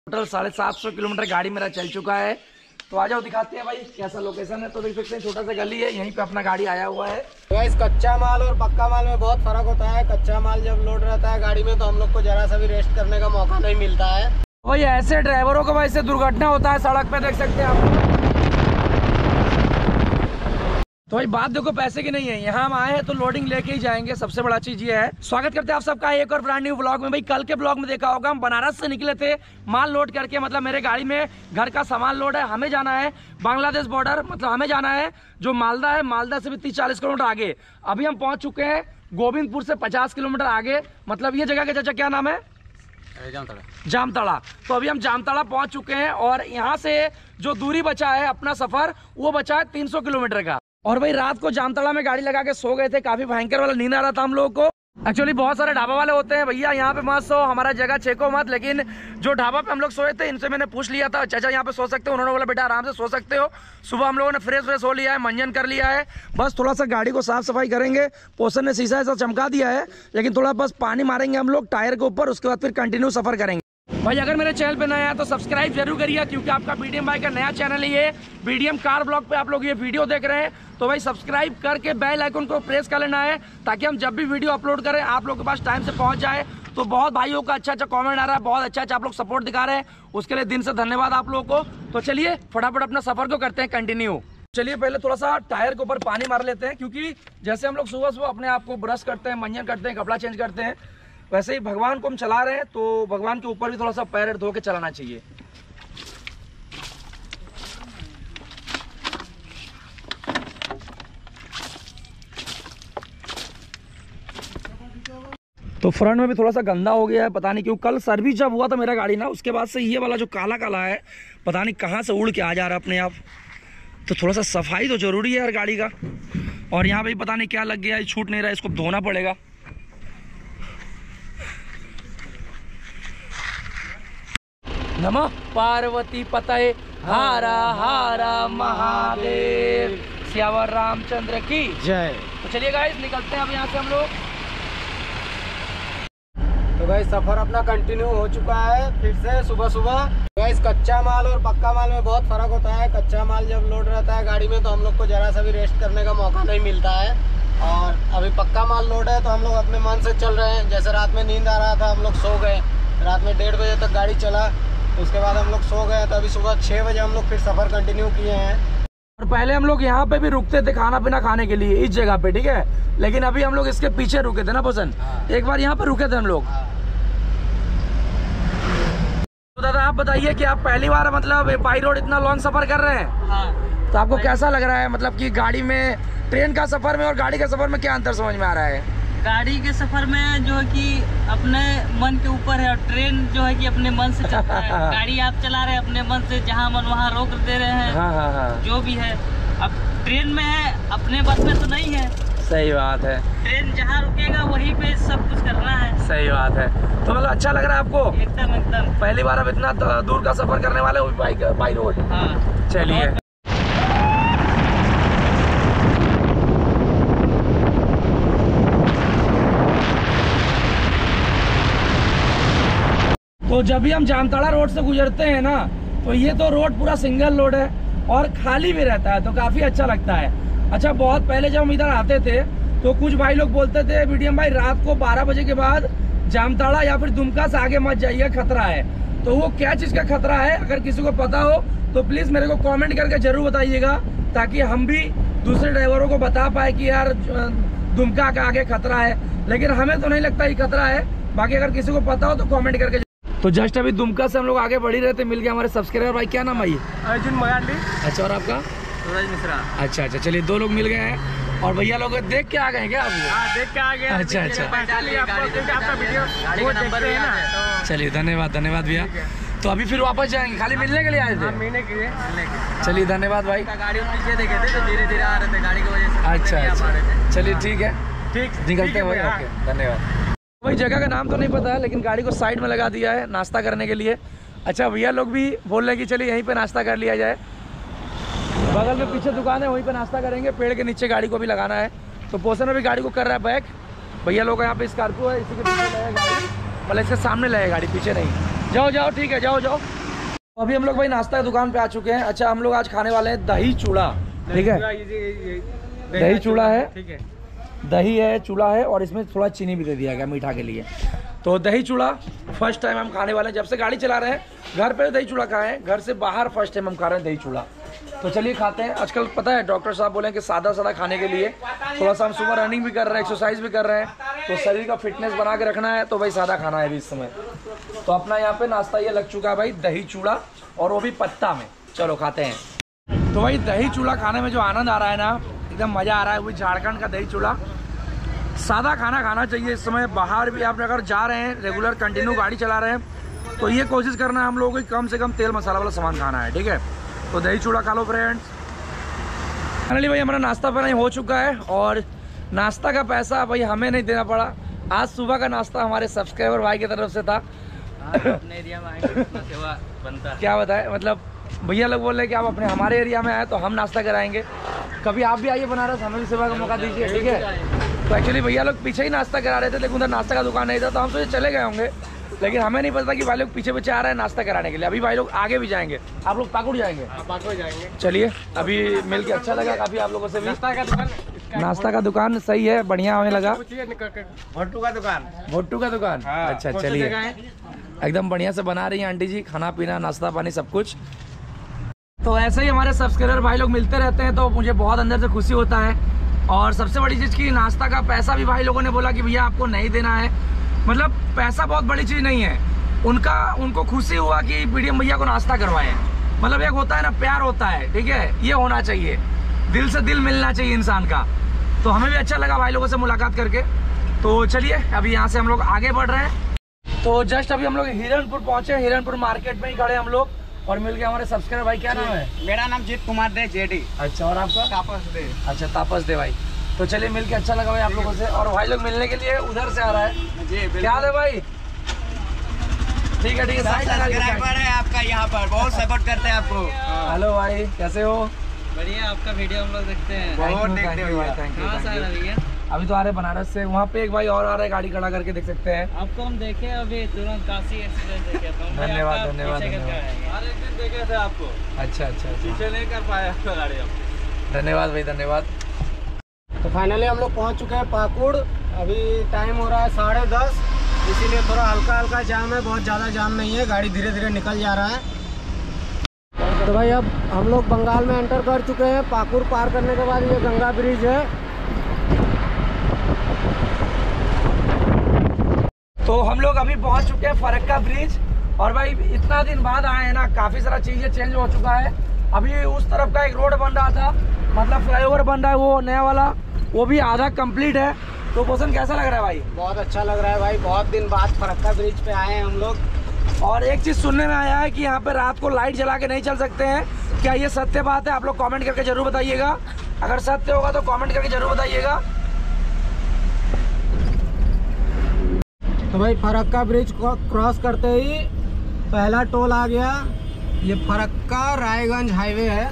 Total 750 kilometre गाड़ी मेरा चल चुका है। तो आ जाओ दिखाते हैं भाई कैसा लोकेशन है। तो देख सकते हैं छोटा सा गली है, यहीं पे अपना गाड़ी आया हुआ है। गाइस कच्चा माल और पक्का माल में बहुत फर्क होता है। कच्चा माल जब लोड रहता है गाड़ी में तो हम लोग को जरा सा भी रेस्ट करने का मौका नहीं मिलता है। भाई ऐसे ड्राइवरों को वैसे दुर्घटना होता है सड़क पे, देख सकते हैं आप। तो भाई बात देखो पैसे की नहीं है, यहाँ हम आए हैं तो लोडिंग लेके ही जाएंगे, सबसे बड़ा चीज ये है। स्वागत करते हैं आप सबका एक और ब्रांड न्यू व्लॉग में। भाई कल के ब्लॉग में देखा होगा हम बनारस से निकले थे माल लोड करके, मतलब मेरे गाड़ी में घर का सामान लोड है। हमें जाना है बांग्लादेश बॉर्डर, मतलब हमें जाना है जो मालदा है, मालदा से भी 30-40 किलोमीटर आगे। अभी हम पहुंच चुके हैं गोविंदपुर से 50 किलोमीटर आगे। मतलब ये जगह के चाचा क्या नाम है? जामताड़ा। तो अभी हम जामताड़ा पहुंच चुके हैं और यहाँ से जो दूरी बचा है अपना सफर वो बचा है 300 किलोमीटर का। और भाई रात को जामताड़ा में गाड़ी लगा के सो गए थे, काफी भयंकर वाला नींद आ रहा था हम लोगों को। एक्चुअली बहुत सारे ढाबा वाले होते हैं भैया यहाँ पे मत सो, हमारा जगह छेको मत, लेकिन जो ढाबा पे हम लोग सोए थे इनसे मैंने पूछ लिया था चाचा यहाँ पे सो सकते हो? उन्होंने बोला बेटा आराम से सो सकते हो। सुबह हम लोगों ने फ्रेश हो लिया है, मंजन कर लिया है, बस थोड़ा सा गाड़ी को साफ सफाई करेंगे। पोषण ने शीशा ऐसा चमका दिया है, लेकिन थोड़ा बस पानी मारेंगे हम लोग टायर के ऊपर, उसके बाद फिर कंटिन्यू सफर करेंगे। भाई अगर मेरे चैनल पे नया है तो सब्सक्राइब जरूर करिए, क्योंकि आपका बीडीएम भाई का नया चैनल है ये। बीडीएम कार ब्लॉग पे आप लोग ये वीडियो देख रहे हैं तो भाई सब्सक्राइब करके बेल आइकन को प्रेस कर लेना है, ताकि हम जब भी वीडियो अपलोड करें आप लोग के पास टाइम से पहुंच जाए। तो बहुत भाइयों का अच्छा कमेंट आ रहा है, बहुत अच्छा आप लोग सपोर्ट दिखा रहे हैं, उसके लिए दिन से धन्यवाद आप लोगों को। तो चलिए फटाफट अपना सफर को करते हैं कंटिन्यू। चलिए पहले थोड़ा सा टायर के ऊपर पानी मार लेते हैं, क्योंकि जैसे हम लोग सुबह सुबह अपने आप को ब्रश करते हैं, मंजन करते हैं, कपड़ा चेंज करते हैं, वैसे ही भगवान को हम चला रहे हैं तो भगवान के ऊपर भी थोड़ा सा पैर धो के चलाना चाहिए। तो फ्रंट में भी थोड़ा सा गंदा हो गया है, पता नहीं क्यों। कल सर्विस जब हुआ था मेरा गाड़ी ना, उसके बाद से ये वाला जो काला काला है पता नहीं कहाँ से उड़ के आ जा रहा है अपने आप। तो थोड़ा सा सफाई तो जरूरी है यार गाड़ी का। और यहाँ पे पता नहीं क्या लग गया है, छूट नहीं रहा है, इसको धोना पड़ेगा। नमः पार्वती पतये हारा हारा महादेव, श्यावर रामचंद्र की जय। तो चलिए गाइस निकलते हैं अब यहाँ से हम लोग। तो गाइस सफर अपना कंटिन्यू हो चुका है फिर से सुबह सुबह। गाइस कच्चा माल और पक्का माल में बहुत फर्क होता है। कच्चा माल जब लोड रहता है गाड़ी में तो हम लोग को जरा सा भी रेस्ट करने का मौका नहीं मिलता है। और अभी पक्का माल लोड है तो हम लोग अपने मन से चल रहे हैं। जैसे रात में नींद आ रहा था हम लोग सो गए, रात में 1:30 बजे तक गाड़ी चला, उसके बाद हम लोग सो गए। तो अभी सुबह 6 बजे हम लोग फिर सफर कंटिन्यू किए हैं। और पहले हम लोग यहाँ पे भी रुकते थे खाना पीना खाने के लिए इस जगह पे, ठीक है, लेकिन अभी हम लोग इसके पीछे रुके थे ना पोषण, एक बार यहाँ पे रुके थे हम लोग। तो दादा आप बताइए कि आप पहली बार मतलब बाई रोड इतना लॉन्ग सफर कर रहे हैं? हाँ। तो आपको कैसा लग रहा है, मतलब कि गाड़ी में ट्रेन का सफर में और गाड़ी का सफर में क्या अंतर समझ में आ रहा है? गाड़ी के सफर में जो है कि अपने मन के ऊपर है, और ट्रेन जो है कि अपने मन से चलता है। गाड़ी आप चला रहे हैं अपने मन से, जहाँ मन वहाँ रोक दे रहे हैं। हाँ। जो भी है अब ट्रेन में है, अपने बस में तो नहीं है। सही बात है, ट्रेन जहाँ रुकेगा वहीं पे सब कुछ करना है। सही बात है। तो मतलब अच्छा लग रहा है आपको? एकदम पहली बार अब इतना दूर का सफर करने वाले हो बाई रोड। हाँ चलिए। तो जब भी हम जामताड़ा रोड से गुजरते हैं ना, तो ये तो रोड पूरा सिंगल रोड है और खाली भी रहता है, तो काफी अच्छा लगता है। अच्छा बहुत पहले जब हम इधर आते थे तो कुछ भाई लोग बोलते थे बीडीएम भाई रात को 12 बजे के बाद जामताड़ा या फिर दुमका से आगे मत जाइए, खतरा है। तो वो क्या चीज का खतरा है, अगर किसी को पता हो तो प्लीज मेरे को कमेंट करके जरूर बताइएगा, ताकि हम भी दूसरे ड्राइवरों को बता पाए कि यार दुमका का आगे खतरा है। लेकिन हमें तो नहीं लगता ये खतरा है, बाकी अगर किसी को पता हो तो कॉमेंट करके। तो जस्ट अभी दुमका से हम लोग आगे बढ़ ही रहे थे, मिल गया हमारे सब्सक्राइबर भाई। क्या नाम है? अर्जुन मगाली। अच्छा और आपका? सूरज मिश्रा। अच्छा, चलिए 2 लोग मिल गए हैं। और भैया लोग देख के आ गए क्या आप? देख के आ गए। अच्छा। चलिए धन्यवाद भैया। तो अभी फिर वापस जाएंगे, खाली मिलने के लिए आए थे? मिलने के लिए। चलिए धन्यवाद भाई। गाड़ी पीछे देखे थे तो धीरे आ रहे थे गाड़ी की वजह से। अच्छा चलिए ठीक है, ठीक निकलते हैं भाई। ओके धन्यवाद। भाई जगह का नाम तो नहीं पता है, लेकिन गाड़ी को साइड में लगा दिया है नाश्ता करने के लिए। अच्छा भैया लोग भी बोल रहे हैं कि चलिए यहीं पे नाश्ता कर लिया जाए। बगल में पीछे दुकान है, वहीं पे नाश्ता करेंगे। पेड़ के नीचे गाड़ी को भी लगाना है। तो पोषण अभी गाड़ी को कर रहा है बैक। भैया लोग यहाँ पे स्कॉर्पियो है, इसी के पीछे लगे गाड़ी, पहले इसके सामने लगे गाड़ी, पीछे नहीं। जाओ ठीक है, जाओ। अभी हम लोग भाई नाश्ता की दुकान पे आ चुके हैं। अच्छा, हम लोग आज खाने वाले हैं दही चूड़ा। ठीक है, दही चूड़ा है, ठीक है, दही है, चूड़ा है और इसमें थोड़ा चीनी भी दे दिया गया मीठा के लिए। तो दही चूड़ा फर्स्ट टाइम हम खाने वाले हैं। जब से गाड़ी चला रहे हैं घर पे दही चूड़ा खाए हैं, घर से बाहर फर्स्ट टाइम हम खा रहे हैं दही चूड़ा। तो चलिए खाते हैं। आजकल पता है डॉक्टर साहब बोले कि सादा सादा खाने के लिए थोड़ा सा हम सुबह रनिंग भी कर रहे हैं, एक्सरसाइज भी कर रहे हैं, तो शरीर का फिटनेस बना के रखना है, तो भाई सादा खाना है अभी इस समय। तो अपना यहाँ पे नाश्ता ये लग चुका है भाई, दही चूड़ा, और वो भी पत्ता में। चलो खाते हैं। तो भाई दही चूड़ा खाने में जो आनंद आ रहा है ना, एकदम मज़ा आ रहा है। वही झारखंड का दही चूड़ा। सादा खाना खाना चाहिए इस समय। बाहर भी आप अगर जा रहे हैं, रेगुलर कंटिन्यू गाड़ी चला रहे हैं, तो ये कोशिश करना है हम लोगों को कम से कम तेल मसाला वाला सामान खाना है। ठीक है, तो दही चूड़ा खा लो फ्रेंड्स। फाइनली भाई हमारा नाश्ता पानी हो चुका है और नाश्ता का पैसा भाई हमें नहीं देना पड़ा। आज सुबह का नाश्ता हमारे सब्सक्राइबर भाई की तरफ से था। अपने एरिया में आएंगे इतना सेवा बनता है। क्या बताए, मतलब भैया लोग बोल रहे कि आप अपने हमारे एरिया में आए तो हम नाश्ता कराएंगे। कभी आप भी आइए बनारस, हमें भी सेवा का मौका दीजिए। ठीक है, तो एक्चुअली भैया लोग पीछे ही नाश्ता करा रहे थे, लेकिन उधर नाश्ता का दुकान नहीं था, तो हम सोचे चले गए होंगे, लेकिन हमें नहीं पता कि भाई लोग पीछे पीछे आ रहे हैं नाश्ता कराने के लिए। अभी भाई लोग आगे भी जाएंगे। आप लोग पाकुड़ जाएंगे? पाकुड़ जाएंगे। चलिए, अभी मिल के अच्छा लगा काफ़ी आप लोगों से भी। नाश्ता का दुकान सही है, बढ़िया हमें लगा। भुट्टू का दुकान, भुट्टू का दुकान। अच्छा, चलिए, एकदम बढ़िया से बना रही हैं आंटी जी, खाना पीना नाश्ता पानी सब कुछ। तो ऐसे ही हमारे सब्सक्राइबर भाई लोग मिलते रहते हैं, तो मुझे बहुत अंदर से खुशी होता है। और सबसे बड़ी चीज़ की नाश्ता का पैसा भी भाई लोगों ने बोला कि भैया आपको नहीं देना है। मतलब पैसा बहुत बड़ी चीज़ नहीं है, उनको खुशी हुआ कि पीडीएम भैया को नाश्ता करवाएं। मतलब एक होता है ना, प्यार होता है। ठीक है, ये होना चाहिए, दिल से दिल मिलना चाहिए इंसान का। तो हमें भी अच्छा लगा भाई लोगों से मुलाकात करके। तो चलिए अभी यहाँ से हम लोग आगे बढ़ रहे हैं। तो जस्ट अभी हम लोग हिरणपुर पहुँचे, हिरणपुर मार्केट में ही खड़े हम लोग, और मिल गए हमारे सब्सक्राइबर भाई। क्या नाम है? मेरा नाम जीत कुमार दे, जेडी। अच्छा, और आपका? तापस दे। अच्छा, तापस दे भाई। तो चलिए मिल के अच्छा लगा भाई आप लोगों से। और भाई लोग मिलने के लिए उधर से आ रहा है जी। क्या है भाई? ठीक है, ठीक है, सब्सक्राइबर है आपका यहाँ पर, बहुत सपोर्ट करते हैं आपको। हेलो भाई, कैसे हो? बढ़िया, आपका वीडियो हम लोग देखते हैं। बहुत देखते हैं भाई। Thank you. कहाँ से आ रहा है भैया? अभी तो आ रहे बनारस से। वहाँ पे एक भाई और आ रहा है, गाड़ी खड़ा करके देख सकते हैं। आपको हम देखे अभी तुरंत काशी एक्सप्रेस देखे, तो धन्यवाद धन्यवाद धन्यवाद। हर एक दिन देखे थे आपको। अच्छा अच्छा, पीछे नहीं कर पाया आपका गाड़ी आपको। धन्यवाद भाई, धन्यवाद। तो फाइनली हम लोग पहुंच चुके हैं पाकुड़। अभी टाइम हो रहा है 10:30, इसीलिए थोड़ा हल्का हल्का जाम है, बहुत ज़्यादा जाम नहीं है, गाड़ी धीरे धीरे निकल जा रहा है। तो भाई अब हम लोग बंगाल में एंटर कर चुके हैं। पाकुड़ पार करने के बाद ये गंगा ब्रिज है। तो हम लोग अभी पहुंच चुके हैं फरक्का ब्रिज। और भाई इतना दिन बाद आए हैं ना, काफ़ी सारा चीज़ें चेंज हो चुका है। अभी उस तरफ का एक रोड बन रहा था, मतलब फ्लाईओवर बन रहा है वो नया वाला, वो भी आधा कंप्लीट है। तो क्वेश्चन कैसा लग रहा है भाई? बहुत अच्छा लग रहा है भाई, बहुत दिन बाद फरक्का ब्रिज पे आए हैं हम लोग। और एक चीज़ सुनने में आया है कि यहाँ पे रात को लाइट जला के नहीं चल सकते हैं। क्या ये सत्य बात है? आप लोग कमेंट करके जरूर बताइएगा। अगर सत्य होगा तो कमेंट करके जरूर बताइएगा। तो भाई फरक्का ब्रिज को क्रॉस करते ही पहला टोल आ गया। ये फरक्का रायगंज हाईवे है।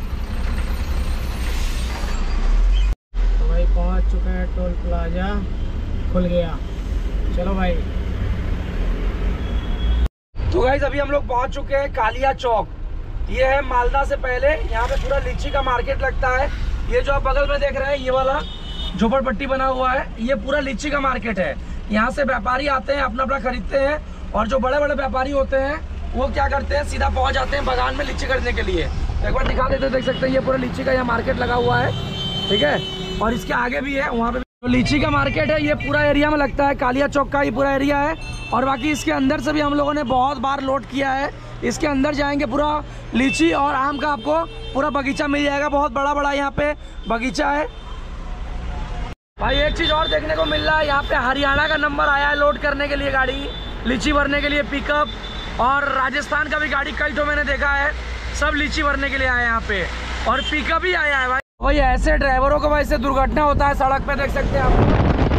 तो भाई पहुंच चुके हैं, टोल प्लाजा खुल गया। चलो भाई। तो गाइस अभी हम लोग पहुंच चुके हैं कालिया चौक। ये है मालदा से पहले, यहाँ पे पूरा लीची का मार्केट लगता है। ये जो आप बगल में देख रहे हैं, ये वाला झोपड़पट्टी बना हुआ है, ये पूरा लीची का मार्केट है। यहाँ से व्यापारी आते हैं, अपना अपना खरीदते हैं, और जो बड़े बड़े व्यापारी होते हैं वो क्या करते हैं, सीधा पहुँच जाते हैं बागान में लीची खरीदने के लिए। एक बार दिखा देते हैं, देख सकते हैं ये पूरा लीची का यहाँ मार्केट लगा हुआ है। ठीक है, और इसके आगे भी है, वहाँ पे तो लीची का मार्केट है। ये पूरा एरिया में लगता है, कालिया चौक का ये पूरा एरिया है। और बाकी इसके अंदर से भी हम लोगों ने बहुत बार लोड किया है। इसके अंदर जाएंगे, पूरा लीची और आम का आपको पूरा बगीचा मिल जाएगा। बहुत बड़ा बड़ा यहाँ पे बगीचा है भाई। एक चीज़ और देखने को मिल रहा है, यहाँ पे हरियाणा का नंबर आया है लोड करने के लिए गाड़ी, लीची भरने के लिए पिकअप। और राजस्थान का भी गाड़ी कई तो मैंने देखा है, सब लीची भरने के लिए आए हैं यहाँ पे, और पिकअप भी आया है भाई। भाई ऐसे ड्राइवरों को वैसे दुर्घटना होता है सड़क पे, देख सकते हैं आप।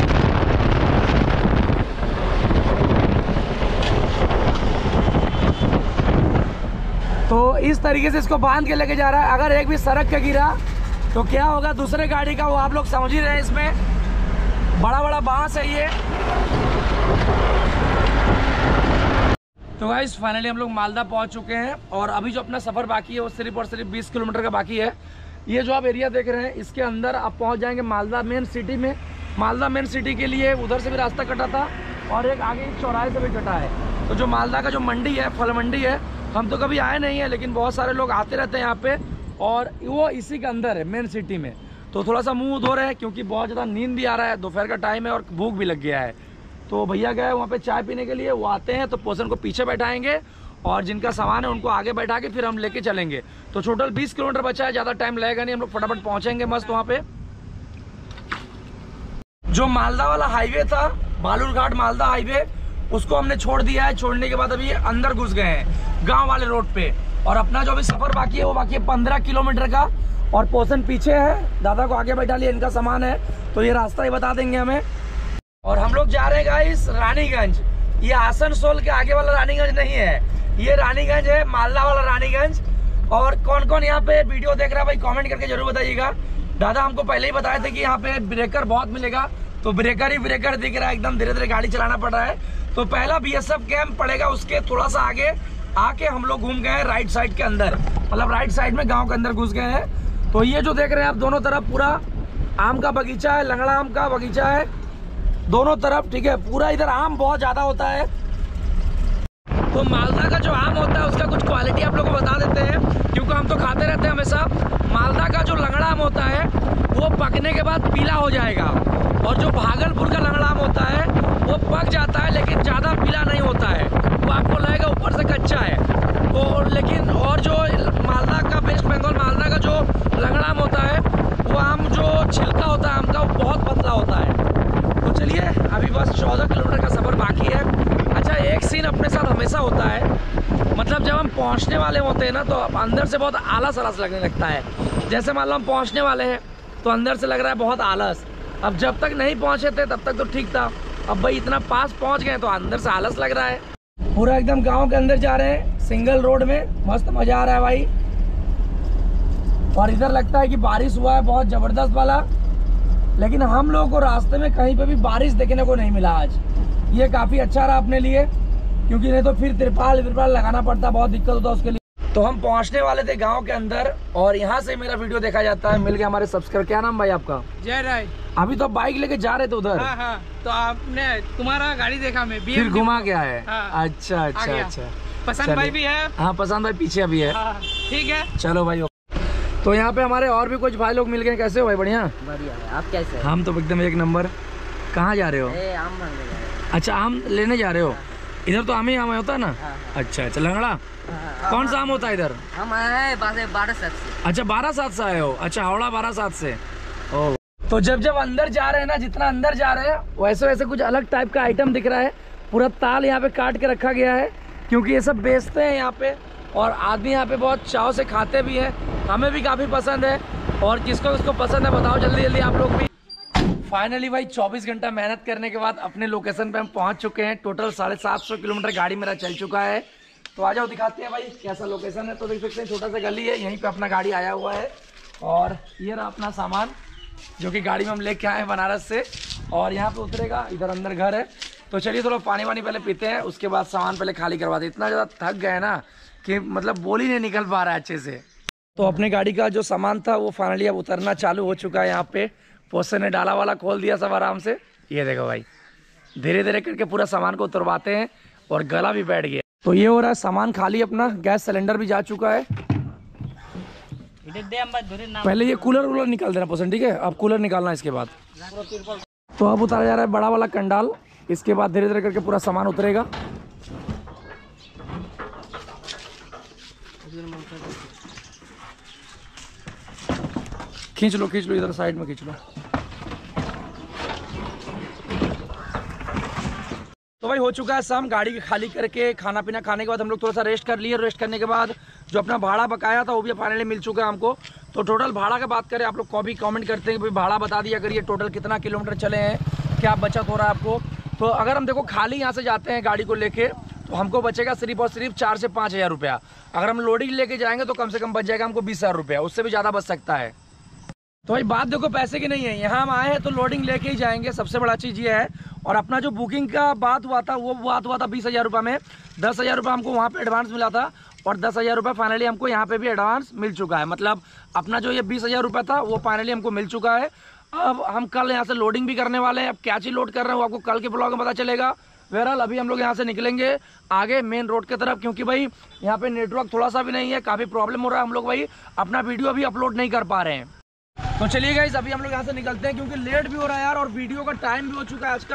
तो इस तरीके से इसको बांध के लेके जा रहा है। अगर एक भी सड़क पे गिरा तो क्या होगा दूसरे गाड़ी का, वो आप लोग समझ ही रहे हैं। इसमें बड़ा बड़ा बांस है ये। तो गाइस फाइनली हम लोग मालदा पहुंच चुके हैं और अभी जो अपना सफ़र बाकी है वो सिर्फ और सिर्फ 20 किलोमीटर का बाकी है। ये जो आप एरिया देख रहे हैं इसके अंदर आप पहुंच जाएंगे मालदा मेन सिटी में। मालदा मेन सिटी के लिए उधर से भी रास्ता कटा था और एक आगे चौराहे से भी कटा है। तो जो मालदा का जो मंडी है, फल मंडी है, हम तो कभी आए नहीं है लेकिन बहुत सारे लोग आते रहते हैं यहाँ पे और वो इसी के अंदर है मेन सिटी में। तो थोड़ा सा मुँह धो रहे हैं क्योंकि बहुत ज़्यादा नींद भी आ रहा है, दोपहर का टाइम है और भूख भी लग गया है। तो भैया गए वहाँ पे चाय पीने के लिए, वो आते हैं तो पोषण को पीछे बैठाएंगे और जिनका सामान है उनको आगे बैठा के फिर हम लेके चलेंगे। तो टोटल 20 किलोमीटर बचा है, ज़्यादा टाइम लगेगा नहीं, हम लोग फटाफट पहुँचेंगे मस्त वहाँ पे। जो मालदा वाला हाईवे था, बालूरघाट मालदा हाईवे, उसको हमने छोड़ दिया है। छोड़ने के बाद अभी अंदर घुस गए हैं गाँव वाले रोड पे और अपना जो अभी सफ़र बाकी है वो बाकी है 15 किलोमीटर का। और पोषण पीछे है, दादा को आगे बैठा लिया, इनका सामान है तो ये रास्ता ही बता देंगे हमें। और हम लोग जा रहे हैं गाइस रानीगंज। ये आसनसोल के आगे वाला रानीगंज नहीं है, ये रानीगंज है, मालदा वाला रानीगंज। और कौन कौन यहाँ पे वीडियो देख रहा है भाई कमेंट करके जरूर बताइएगा। दादा हमको पहले ही बताए थे कि यहाँ पे ब्रेकर बहुत मिलेगा, तो ब्रेकर ही ब्रेकर दिख रहा है, एकदम धीरे धीरे गाड़ी चलाना पड़ रहा है। तो पहला BSF कैंप पड़ेगा, उसके थोड़ा सा आगे आके हम लोग घूम गए हैं राइट साइड के अंदर, मतलब राइट साइड में गाँव के अंदर घुस गए हैं। तो ये जो देख रहे हैं आप दोनों तरफ पूरा आम का बगीचा है, लंगड़ा आम का बगीचा है दोनों तरफ, ठीक है। पूरा इधर आम बहुत ज़्यादा होता है। तो मालदा का जो आम होता है उसका कुछ क्वालिटी आप लोगों को बता देते हैं क्योंकि हम तो खाते रहते हैं हमेशा। मालदा का जो लंगड़ा आम होता है वो पकने के बाद पीला हो जाएगा और जो भागलपुर का लंगड़ा आम होता है वो पक जाता है लेकिन ज़्यादा पीला नहीं होता है, वो आपको लगेगा ऊपर से कच्चा है। तो लेकिन और जो मालदा का, वेस्ट बंगाल मालदा का जो लंगड़ा आम होता है वो आम जो छिलका होता है आम का वो बहुत पतला होता है। तो चलिए अभी बस 14 किलोमीटर का सफ़र बाकी है। अच्छा एक सीन अपने साथ हमेशा होता है, मतलब जब हम पहुंचने वाले होते हैं ना तो अंदर से बहुत आलस लगने लगता है। जैसे मान लो हम पहुंचने वाले हैं तो अंदर से लग रहा है बहुत आलस। अब जब तक नहीं पहुंचे थे तब तक तो ठीक था, अब भाई इतना पास पहुंच गए तो अंदर से आलस लग रहा है। पूरा एकदम गाँव के अंदर जा रहे हैं सिंगल रोड में, मस्त मज़ा आ रहा है भाई। और इधर लगता है कि बारिश हुआ है बहुत ज़बरदस्त वाला, लेकिन हम लोगों को रास्ते में कहीं पे भी बारिश देखने को नहीं मिला आज। ये काफ़ी अच्छा रहा अपने लिए क्योंकि नहीं तो फिर तिरपाल लगाना पड़ता, बहुत दिक्कत होता उसके लिए। तो हम पहुंचने वाले थे गांव के अंदर और यहाँ से मेरा वीडियो देखा जाता है। मिल गया हमारे सब्सक्राइबर। क्या नाम भाई आपका? जय राय। अभी तो बाइक लेके जा रहे थे उधर। हाँ, तो आपने तुम्हारा गाड़ी देखा मैं फिर घुमा गया है। हाँ, अच्छा अच्छा अच्छा, पसंद भाई भी है। हाँ पसंद भाई पीछे अभी है। ठीक है चलो भाई। तो यहाँ पे हमारे और भी कुछ भाई लोग मिल गए। कैसे हो भाई? बढ़िया बढ़िया है। आप कैसे? हम तो एकदम एक नंबर। कहाँ जा रहे हो? आम मांगने जा रहे हैं। अच्छा आम लेने जा रहे हो? इधर तो आम ही आम होता है ना। अच्छा अच्छा, लंगड़ा कौन सा आम होता है इधर? हम आए 12/7 से। अच्छा 12/7 से आए हो? अच्छा हावड़ा 12/7 से। ओ तो जब अंदर जा रहे हैं ना, जितना अंदर जा रहे हैं वैसे वैसे कुछ अलग टाइप का आइटम दिख रहा है। पूरा ताल यहाँ पे काट के रखा गया है क्योंकि ये सब बेचते हैं यहाँ पे और आदमी यहाँ पे बहुत चाव से खाते भी हैं। हमें भी काफ़ी पसंद है और किसको किसको पसंद है बताओ जल्दी जल्दी आप लोग भी। फाइनली भाई 24 घंटा मेहनत करने के बाद अपने लोकेशन पे हम पहुंच चुके हैं। टोटल 750 किलोमीटर गाड़ी मेरा चल चुका है। तो आ जाओ दिखाते हैं भाई कैसा लोकेशन है। तो देख सकते हैं छोटा सा गली है, यहीं पे अपना गाड़ी आया हुआ है और ये रहा अपना सामान जो कि गाड़ी में हम लेके आए हैं बनारस से और यहाँ पे उतरेगा। इधर अंदर घर है। तो चलिए थोड़ा पानी वानी पहले पीते हैं, उसके बाद सामान पहले खाली करवाते। इतना ज़्यादा थक गए ना कि मतलब बोल ही नहीं निकल पा रहा है अच्छे से। तो अपने गाड़ी का जो सामान था वो फाइनली अब उतरना चालू हो चुका है। यहाँ पे पोस्टर ने डाला वाला खोल दिया सब आराम से। ये देखो भाई धीरे धीरे करके पूरा सामान को उतरवाते हैं और गला भी बैठ गया। तो ये हो रहा है सामान खाली, अपना गैस सिलेंडर भी जा चुका है। पहले ये कूलर निकाल देना पोस्टर, ठीक है? अब कूलर निकालना इसके बाद। तो अब उतारा जा रहा है बड़ा वाला कंडाल, इसके बाद धीरे धीरे करके पूरा सामान उतरेगा। खींच लो इधर साइड में खींच लो। तो भाई हो चुका है शाम। गाड़ी खाली करके खाना पीना खाने के बाद हम लोग थोड़ा सा रेस्ट कर लिए। रेस्ट करने के बाद जो अपना भाड़ा बकाया था वो भी फाइनली मिल चुका है हमको। तो टोटल भाड़ा का बात करें, आप लोग कभी कमेंट करते हैं कि भाई भाड़ा बता दिया करिए टोटल कितना किलोमीटर चले हैं, क्या बचत हो रहा है आपको। तो अगर हम देखो खाली यहाँ से जाते हैं गाड़ी को लेके तो हमको बचेगा सिर्फ और सिर्फ 4 से 5 हज़ार रुपया। अगर हम लोडिंग लेके जाएंगे तो कम से कम बच जाएगा हमको 20,000 रुपया, उससे भी ज़्यादा बच सकता है। तो भाई बात देखो पैसे की नहीं है, यहाँ हम आए हैं तो लोडिंग लेके ही जाएंगे, सबसे बड़ा चीज़ ये है। और अपना जो बुकिंग का बात हुआ था वो बात हुआ था 20,000 रुपये में। 10,000 रुपये हमको वहाँ पे एडवांस मिला था और 10,000 रुपये फाइनली हमको यहाँ पे भी एडवांस मिल चुका है। मतलब अपना जो ये 20,000 रुपये था वो फाइनली हमको मिल चुका है। अब हम कल यहाँ से लोडिंग भी करने वाले हैं। अब क्या चीज़ लोड कर रहे हैं वो आपको कल के ब्लॉग में पता चलेगा। बहरहाल अभी हम लोग यहाँ से निकलेंगे आगे मेन रोड की तरफ, क्योंकि भाई यहाँ पे नेटवर्क थोड़ा सा भी नहीं है, काफ़ी प्रॉब्लम हो रहा है। हम लोग भाई अपना वीडियो अभी अपलोड नहीं कर पा रहे हैं। तो चलिए गाइस अभी हम लोग यहाँ से निकलते हैं, क्योंकि लेट भी हो रहा है यार और वीडियो का टाइम भी हो चुका है आज का।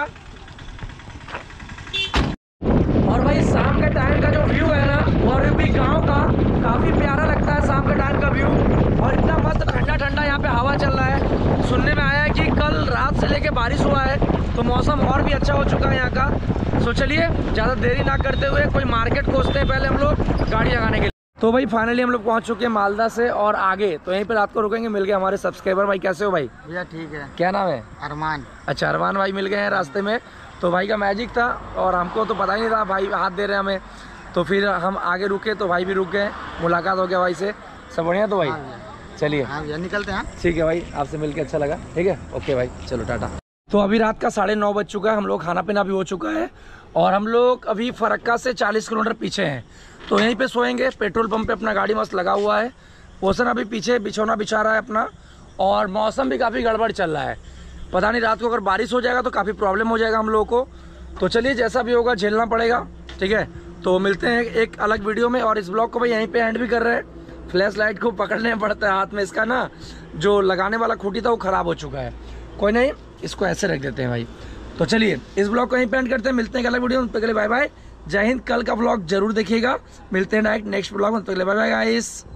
और भाई शाम के टाइम का जो व्यू है ना और भी गांव का काफ़ी प्यारा लगता है शाम के टाइम का व्यू। और इतना मस्त ठंडा ठंडा यहाँ पे हवा चल रहा है। सुनने में आया है कि कल रात से लेके बारिश हुआ है, तो मौसम और भी अच्छा हो चुका है यहाँ का। तो चलिए ज़्यादा देरी ना करते हुए कोई मार्केट खोजते हैं पहले हम लोग गाड़ी लगाने के लिए। तो भाई फाइनली हम लोग पहुँच चुके हैं मालदा से और आगे, तो यहीं पर रात को रुकेंगे। मिल गए हमारे सब्सक्राइबर। भाई कैसे हो भाई? भैया ठीक है। क्या नाम है? अरमान। अच्छा अरमान भाई मिल गए हैं रास्ते में। तो भाई का मैजिक था और हमको तो पता ही नहीं था, भाई हाथ दे रहे हैं हमें। तो फिर हम आगे रुके तो भाई भी रुक गए, मुलाकात हो गया भाई से। सब बढ़िया? तो भाई चलिए निकलते हैं। ठीक है भाई, आपसे मिलके अच्छा लगा। ठीक है ओके भाई, चलो टाटा। तो अभी रात का 9:30 बज चुका है। हम लोग खाना पीना भी हो चुका है और हम लोग अभी फरक्का से 40 किलोमीटर पीछे हैं। तो यहीं पे सोएंगे। पेट्रोल पंप पे अपना गाड़ी मस्त लगा हुआ है। पोषण अभी पीछे बिछौना बिछा रहा है अपना, और मौसम भी काफ़ी गड़बड़ चल रहा है। पता नहीं रात को अगर बारिश हो जाएगा तो काफ़ी प्रॉब्लम हो जाएगा हम लोगों को। तो चलिए जैसा भी होगा झेलना पड़ेगा। ठीक है, तो मिलते हैं एक अलग वीडियो में। और इस ब्लॉग को भाई यहीं पे एंड भी कर रहे हैं। फ्लैश लाइट को पकड़ने पड़ता है हाथ में, इसका ना जो लगाने वाला खूंटी था वो ख़राब हो चुका है। कोई नहीं, इसको ऐसे रख देते हैं भाई। तो चलिए इस ब्लॉग को यहीं पे एंड करते हैं। मिलते हैं एक अलग वीडियो में। तब तक के लिए बाय बाय, जय हिंद। कल का ब्लॉग जरूर देखिएगा। मिलते हैं नेक्स्ट ब्लॉग में। तब तक के लिए बाय बाय गाइस।